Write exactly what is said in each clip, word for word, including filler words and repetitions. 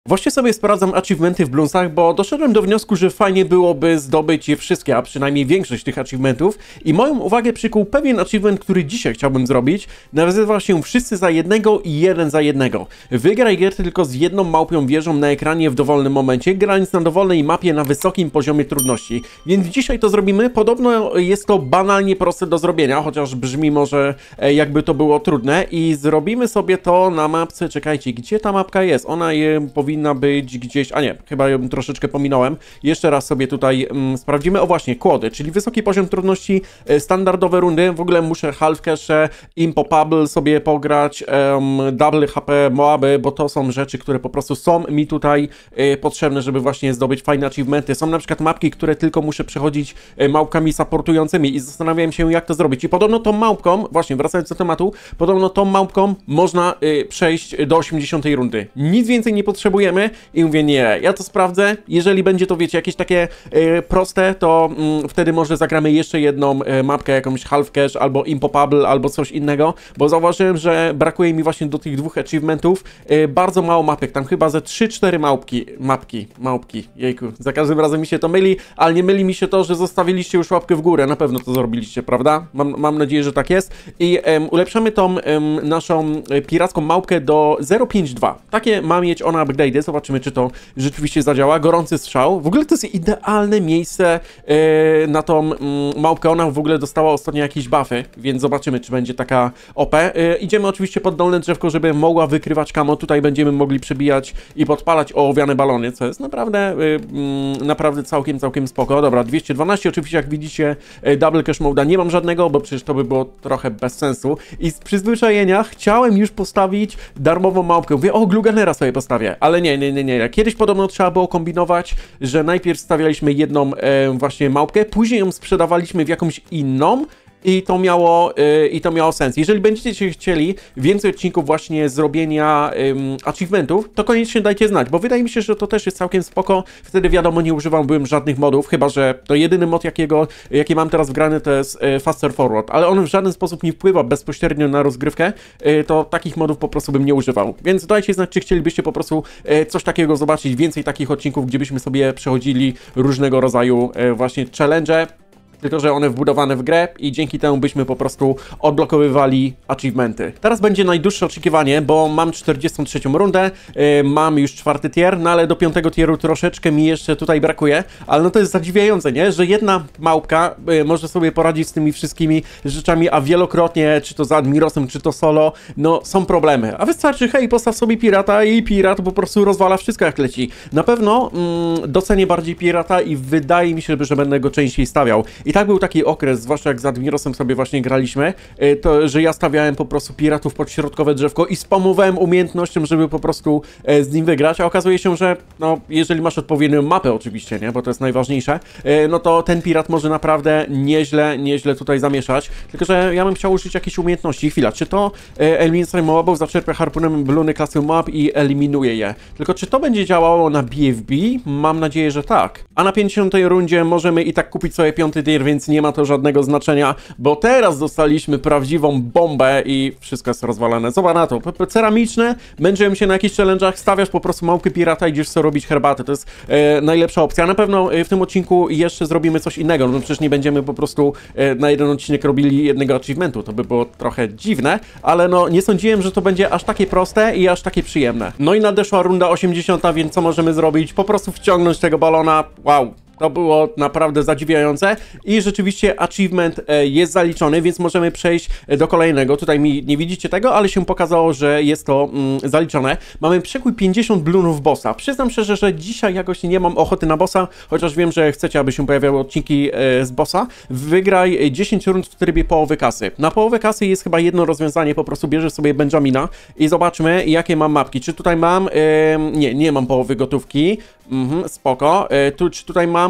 Właśnie sobie sprawdzam achievementy w Bloonsach, bo doszedłem do wniosku, że fajnie byłoby zdobyć je wszystkie, a przynajmniej większość tych achievementów. I moją uwagę przykuł pewien achievement, który dzisiaj chciałbym zrobić. Nazywa się Wszyscy za jednego i jeden za jednego. Wygraj gier tylko z jedną małpią wieżą na ekranie w dowolnym momencie, grając na dowolnej mapie na wysokim poziomie trudności. Więc dzisiaj to zrobimy. Podobno jest to banalnie proste do zrobienia, chociaż brzmi może jakby to było trudne. I zrobimy sobie to na mapce. Czekajcie, gdzie ta mapka jest? Ona je powinna powinna być gdzieś, a nie, chyba ją troszeczkę pominąłem. Jeszcze raz sobie tutaj mm, sprawdzimy. O właśnie, kłody, czyli wysoki poziom trudności, e, standardowe rundy. W ogóle muszę half cache, impopable sobie pograć, um, double H P Moaby, bo to są rzeczy, które po prostu są mi tutaj e, potrzebne, żeby właśnie zdobyć fajne achievementy. Są na przykład mapki, które tylko muszę przechodzić e, małpkami supportującymi i zastanawiałem się, jak to zrobić. I podobno tą małpką, właśnie wracając do tematu, podobno tą małpką można e, przejść do osiemdziesiątej rundy. Nic więcej nie potrzebuję. I mówię, nie, ja to sprawdzę, jeżeli będzie to, wiecie, jakieś takie e, proste, to mm, wtedy może zagramy jeszcze jedną e, mapkę, jakąś half cache, albo impopable, albo coś innego, bo zauważyłem, że brakuje mi właśnie do tych dwóch achievementów e, bardzo mało mapek, tam chyba ze trzy cztery małpki, mapki, małpki, jejku, za każdym razem mi się to myli, ale nie myli mi się to, że zostawiliście już łapkę w górę, na pewno to zrobiliście, prawda? Mam, mam nadzieję, że tak jest i e, ulepszamy tą e, naszą piracką małpkę do zero pięć dwa, takie ma mieć ona upgrade. Zobaczymy, czy to rzeczywiście zadziała. Gorący strzał. W ogóle to jest idealne miejsce yy, na tą yy, małpkę. Ona w ogóle dostała ostatnio jakieś buffy, więc zobaczymy, czy będzie taka O P. Yy, idziemy oczywiście pod dolne drzewko, żeby mogła wykrywać camo. Tutaj będziemy mogli przebijać i podpalać ołowiane balony, co jest naprawdę yy, yy, naprawdę całkiem, całkiem spoko. Dobra, dwieście dwanaście. Oczywiście, jak widzicie, yy, double cache mode'a nie mam żadnego, bo przecież to by było trochę bez sensu. I z przyzwyczajenia chciałem już postawić darmową małpkę. Mówię, o, Gluganera sobie postawię, ale nie, nie, nie, nie. Kiedyś podobno trzeba było kombinować, że najpierw stawialiśmy jedną e, właśnie małpkę, później ją sprzedawaliśmy w jakąś inną i to miało, yy, i to miało sens. Jeżeli będziecie chcieli więcej odcinków właśnie zrobienia ym, achievementów, to koniecznie dajcie znać, bo wydaje mi się, że to też jest całkiem spoko. Wtedy wiadomo, nie używałbym żadnych modów, chyba że to jedyny mod, jakiego, jaki mam teraz wgrany, to jest yy, Faster Forward, ale on w żaden sposób nie wpływa bezpośrednio na rozgrywkę, yy, to takich modów po prostu bym nie używał. Więc dajcie znać, czy chcielibyście po prostu yy, coś takiego zobaczyć, więcej takich odcinków, gdzie byśmy sobie przechodzili różnego rodzaju yy, właśnie challenge. Tylko że one wbudowane w grę i dzięki temu byśmy po prostu odblokowywali achievementy. Teraz będzie najdłuższe oczekiwanie, bo mam czterdziestą trzecią rundę, yy, mam już czwarty tier, no ale do piątego tieru troszeczkę mi jeszcze tutaj brakuje, ale no to jest zadziwiające, nie? Że jedna małpka yy, może sobie poradzić z tymi wszystkimi rzeczami, a wielokrotnie, czy to za Admirosem, czy to solo, no są problemy. A wystarczy, hej, postaw sobie pirata i pirat po prostu rozwala wszystko jak leci. Na pewno mm, docenię bardziej pirata i wydaje mi się, że będę go częściej stawiał. I tak był taki okres, zwłaszcza jak z Admirosem sobie właśnie graliśmy, to, że ja stawiałem po prostu piratów pod środkowe drzewko i spamowałem umiejętnością, żeby po prostu z nim wygrać, a okazuje się, że no, jeżeli masz odpowiednią mapę oczywiście, nie, bo to jest najważniejsze, no to ten pirat może naprawdę nieźle, nieźle tutaj zamieszać, tylko że ja bym chciał użyć jakiejś umiejętności. Chwila, czy to eliminacja moabów, zaczerpia harpunem bluny klasy moab i eliminuje je. Tylko czy to będzie działało na B F B? Mam nadzieję, że tak. A na pięćdziesiątej rundzie możemy i tak kupić sobie piąty tier, więc nie ma to żadnego znaczenia, bo teraz dostaliśmy prawdziwą bombę i wszystko jest rozwalone. Zobacz na to, ceramiczne, męczyłem się na jakichś challenge'ach, stawiasz po prostu małpkę pirata i idziesz sobie robić herbatę, to jest e, najlepsza opcja. Na pewno w tym odcinku jeszcze zrobimy coś innego, no przecież nie będziemy po prostu e, na jeden odcinek robili jednego achievementu, to by było trochę dziwne, ale no nie sądziłem, że to będzie aż takie proste i aż takie przyjemne. No i nadeszła runda osiemdziesiąta, więc co możemy zrobić? Po prostu wciągnąć tego balona, wow! To było naprawdę zadziwiające i rzeczywiście achievement jest zaliczony, więc możemy przejść do kolejnego. Tutaj mi nie widzicie tego, ale się pokazało, że jest to mm, zaliczone. Mamy przekój pięćdziesiąt blunów bossa. Przyznam szczerze, że dzisiaj jakoś nie mam ochoty na bossa, chociaż wiem, że chcecie, aby się pojawiały odcinki e, z bossa. Wygraj dziesięć rund w trybie połowy kasy. Na połowę kasy jest chyba jedno rozwiązanie, po prostu bierzesz sobie Benjamina i zobaczmy, jakie mam mapki. Czy tutaj mam... E, nie, nie mam połowy gotówki. Mhm, spoko. E, tu, czy tutaj mam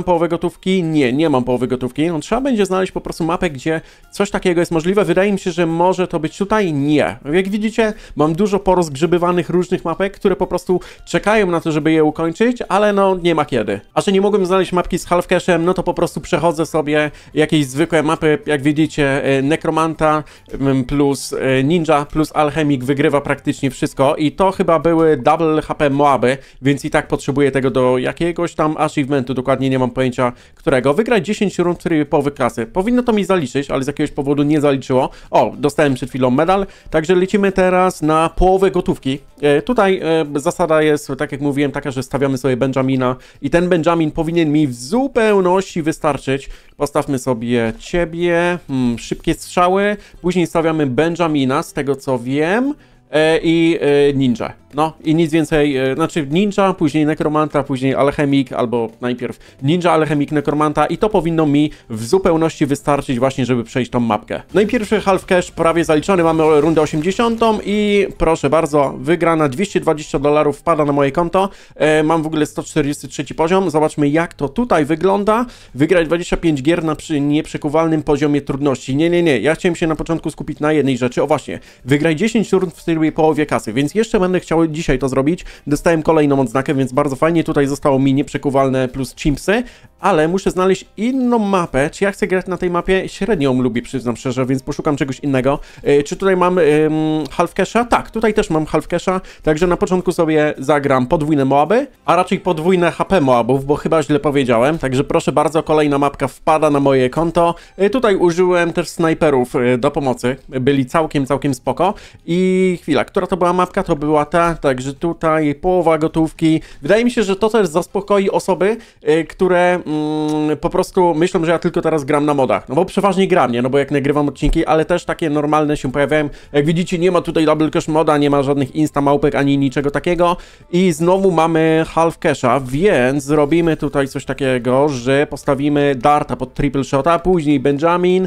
mam połowę gotówki? Nie, nie mam połowy gotówki. No, trzeba będzie znaleźć po prostu mapę, gdzie coś takiego jest możliwe. Wydaje mi się, że może to być tutaj. Nie. Jak widzicie, mam dużo porozgrzebywanych różnych mapek, które po prostu czekają na to, żeby je ukończyć, ale no nie ma kiedy. A że nie mogłem znaleźć mapki z half cashem, no to po prostu przechodzę sobie jakieś zwykłe mapy. Jak widzicie, Necromanta plus Ninja plus Alchemik wygrywa praktycznie wszystko i to chyba były double H P Moaby, więc i tak potrzebuję tego do jakiegoś tam achievementu, dokładnie nie mam pojęcia którego. Wygrać dziesięć rund w trybie połowy klasy. Powinno to mi zaliczyć, ale z jakiegoś powodu nie zaliczyło. O, dostałem przed chwilą medal, także lecimy teraz na połowę gotówki. E, tutaj e, zasada jest, tak jak mówiłem, taka, że stawiamy sobie Benjamina i ten Benjamin powinien mi w zupełności wystarczyć. Postawmy sobie ciebie, hmm, szybkie strzały, później stawiamy Benjamina, z tego co wiem, e, i e, ninja. No i nic więcej, e, znaczy ninja, później nekromanta, później alchemik, albo najpierw ninja, alchemik, nekromanta i to powinno mi w zupełności wystarczyć właśnie, żeby przejść tą mapkę. No i pierwszy half cash prawie zaliczony, mamy rundę osiemdziesiątą i proszę bardzo, wygrana dwieście dwadzieścia dolarów wpada na moje konto. E, mam w ogóle sto czterdzieści trzy poziom, zobaczmy jak to tutaj wygląda. Wygrać dwadzieścia pięć gier na przy nieprzekuwalnym poziomie trudności. Nie, nie, nie, ja chciałem się na początku skupić na jednej rzeczy, o właśnie, wygraj dziesięć rund w trybie połowie kasy, więc jeszcze będę chciał dzisiaj to zrobić. Dostałem kolejną odznakę, więc bardzo fajnie. Tutaj zostało mi nieprzekuwalne plus chimpsy, ale muszę znaleźć inną mapę. Czy ja chcę grać na tej mapie? Średnio ją lubię, przyznam szczerze, więc poszukam czegoś innego. Yy, czy tutaj mam yy, half casha? Tak, tutaj też mam half casha, także na początku sobie zagram podwójne Moaby, a raczej podwójne H P Moabów, bo chyba źle powiedziałem. Także proszę bardzo, kolejna mapka wpada na moje konto. Yy, tutaj użyłem też snajperów yy, do pomocy. Byli całkiem, całkiem spoko. I chwila, która to była mapka? To była ta, także tutaj połowa gotówki. Wydaje mi się, że to też zaspokoi osoby, yy, które mm, po prostu myślą, że ja tylko teraz gram na modach. No bo przeważnie gram, nie? No bo jak nagrywam odcinki, ale też takie normalne się pojawiają. Jak widzicie, nie ma tutaj double cash moda, nie ma żadnych insta małpek ani niczego takiego. I znowu mamy half casha, więc zrobimy tutaj coś takiego, że postawimy darta pod triple shota, później Benjamin,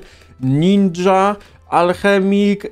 ninja, alchemik yy,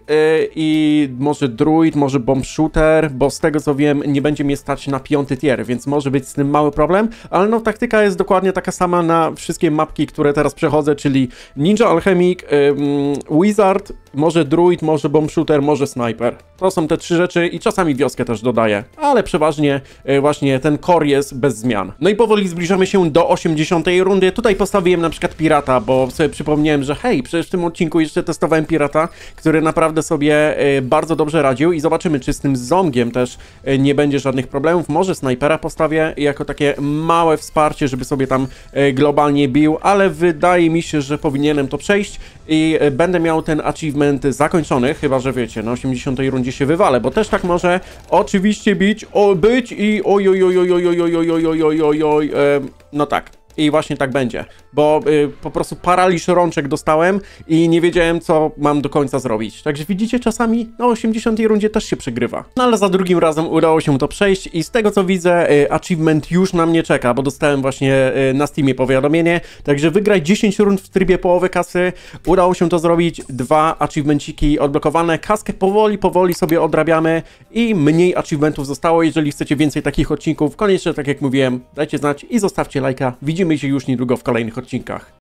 i może druid, może bomb shooter, bo z tego co wiem nie będzie mnie stać na piąty tier, więc może być z tym mały problem, ale no taktyka jest dokładnie taka sama na wszystkie mapki, które teraz przechodzę, czyli ninja, alchemik, yy, wizard, może druid, może bomb shooter, może sniper. To są te trzy rzeczy i czasami wioskę też dodaję, ale przeważnie yy, właśnie ten core jest bez zmian. No i powoli zbliżamy się do osiemdziesiątej rundy. Tutaj postawiłem na przykład pirata, bo sobie przypomniałem, że hej, przecież w tym odcinku jeszcze testowałem pirata, który naprawdę sobie bardzo dobrze radził i zobaczymy, czy z tym zongiem też nie będzie żadnych problemów. Może snajpera postawię jako takie małe wsparcie, żeby sobie tam globalnie bił, ale wydaje mi się, że powinienem to przejść i będę miał ten achievement zakończony, chyba że wiecie, na osiemdziesiątej rundzie się wywalę, bo też tak może oczywiście bić, o, być i oj, oj, oj, oj, oj, oj, oj, oj, oj, oj, oj, oj, no tak. I właśnie tak będzie, bo y, po prostu paraliż rączek dostałem i nie wiedziałem, co mam do końca zrobić. Także widzicie, czasami na osiemdziesiątej rundzie też się przegrywa. No ale za drugim razem udało się to przejść i z tego co widzę, y, achievement już na mnie czeka, bo dostałem właśnie y, na Steamie powiadomienie. Także wygraj dziesięć rund w trybie połowy kasy. Udało się to zrobić, dwa achievemenciki odblokowane. Kaskę powoli, powoli sobie odrabiamy i mniej achievementów zostało. Jeżeli chcecie więcej takich odcinków, koniecznie, tak jak mówiłem, dajcie znać i zostawcie lajka. Widzimy się już niedługo w kolejnych odcinkach.